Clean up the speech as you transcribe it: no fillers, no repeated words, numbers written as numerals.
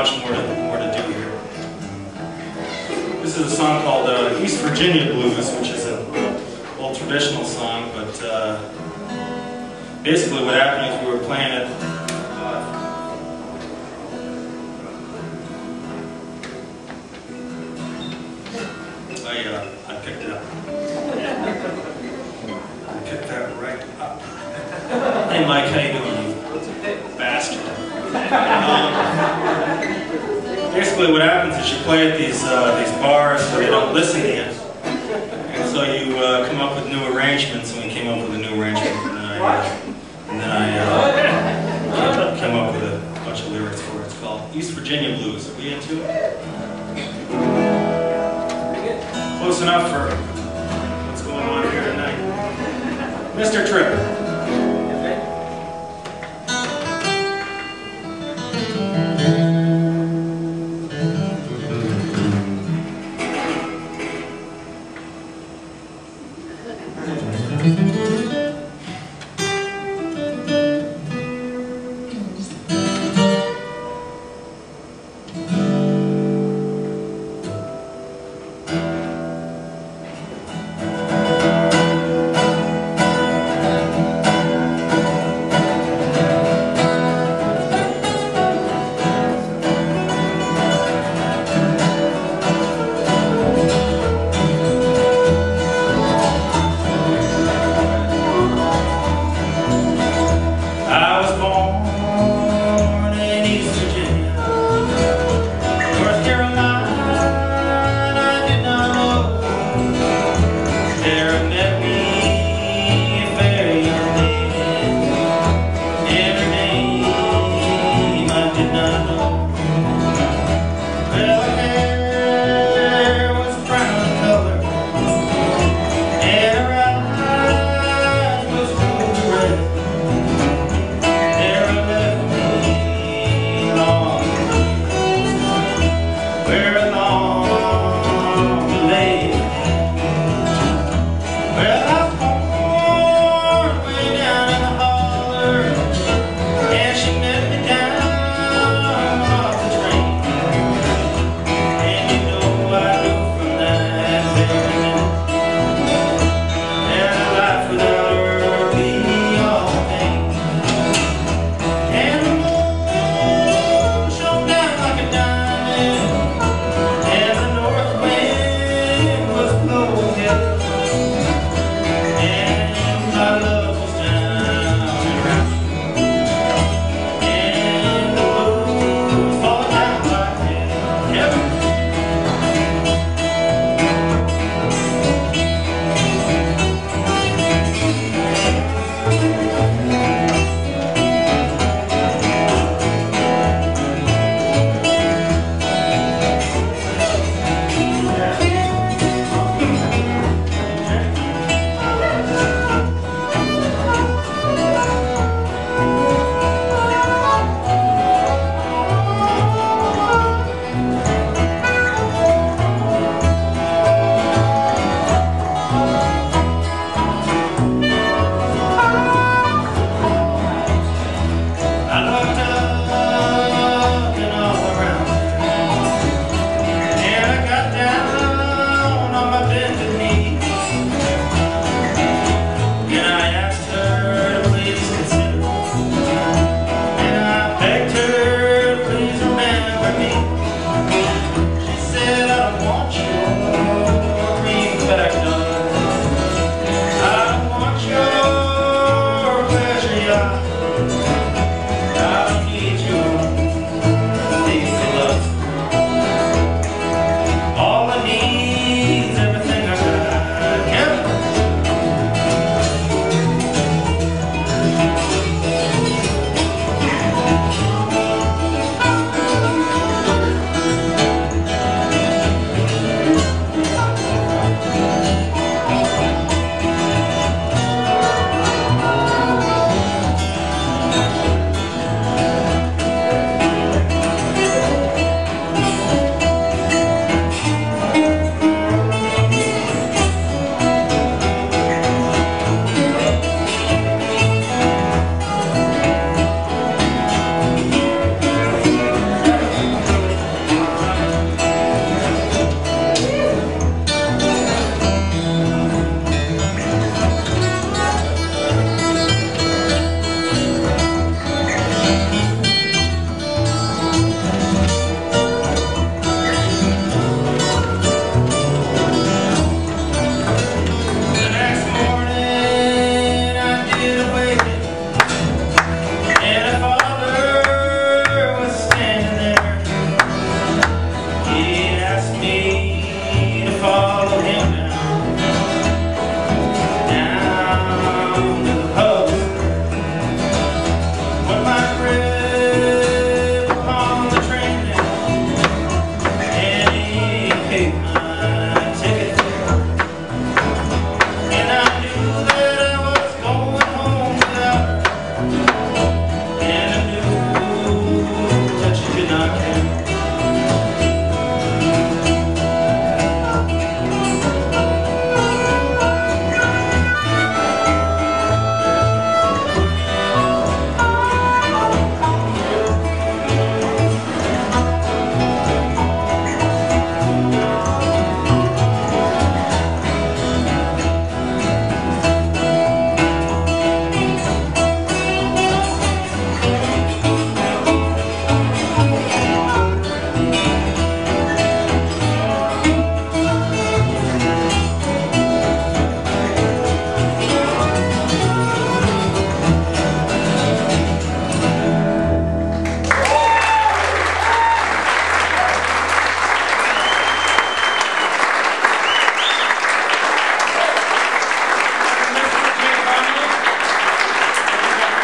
much more to do here. This is a song called East Virginia Blues, which is an old traditional song, but basically what happened is we were playing it. I picked it up. I picked that right up. Hey Mike, how you doing, you bastard? Basically what happens is you play at these bars where they don't listen to you. And so you come up with new arrangements, and we came up with a new arrangement, and then I came up with a bunch of lyrics for it. It's called East Virginia Blues. Are we into it? Close enough for what's going on here tonight. Mr. Trippe.